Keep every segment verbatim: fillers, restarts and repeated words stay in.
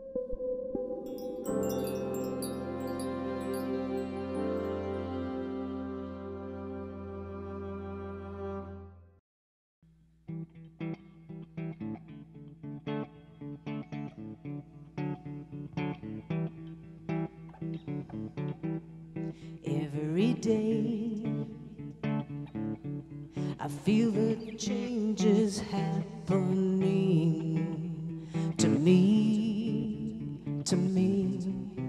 Every day I feel the changes happening to me, to me.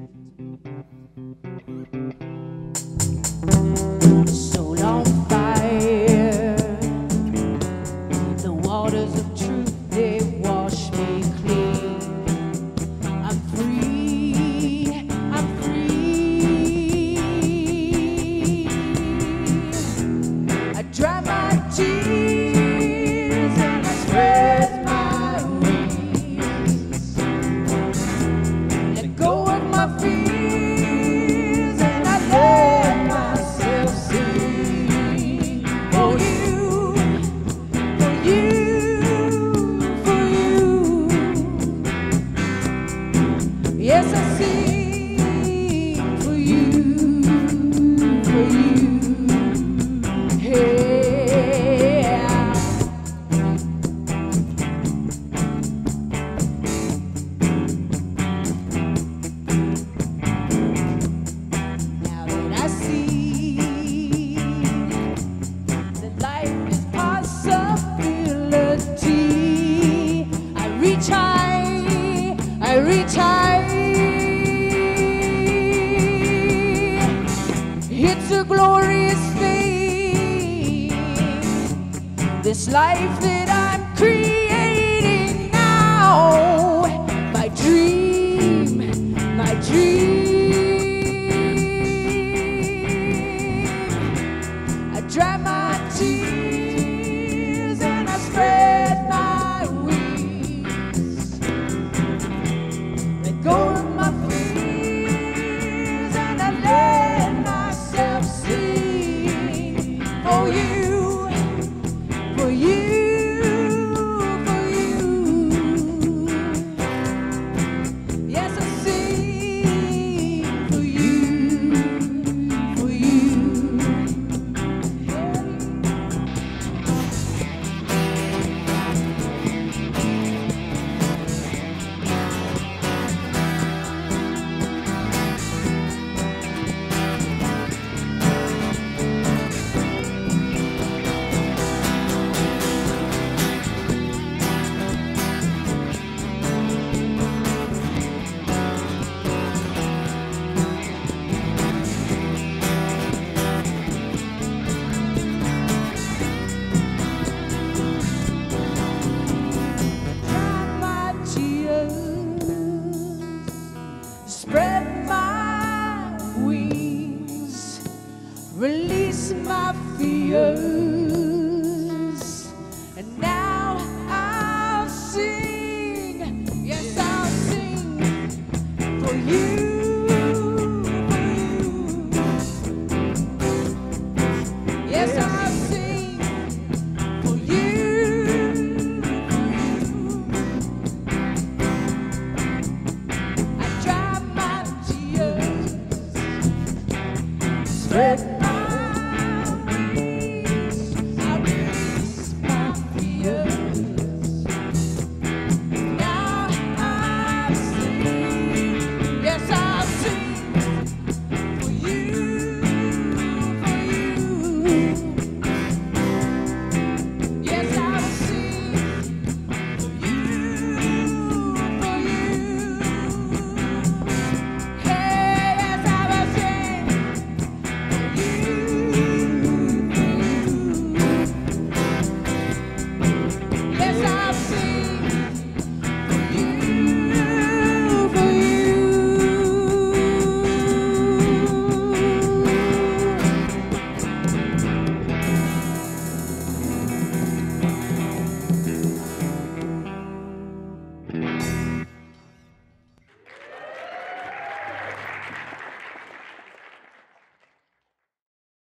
Soul on fire, the waters of truth, they wash me clean. I'm free, I'm free. I dry my tears and I spread my wings. Let go of my fears and I let myself sing. For you, for you, for you. Yes, I sing for you, for you. Hey. Now that I see that life is possibility, I reach high, I reach high. It's a glorious thing, this life that I'm creating now. My dream, my dream. I dry my tears and I spread my wings. Let go of my fears and I let myself sing. For you, for you, for you. Yes, I sing for you, for you. Dry my tears, spread my wings, release my fears, and now I'll sing, yes, I'll sing for you.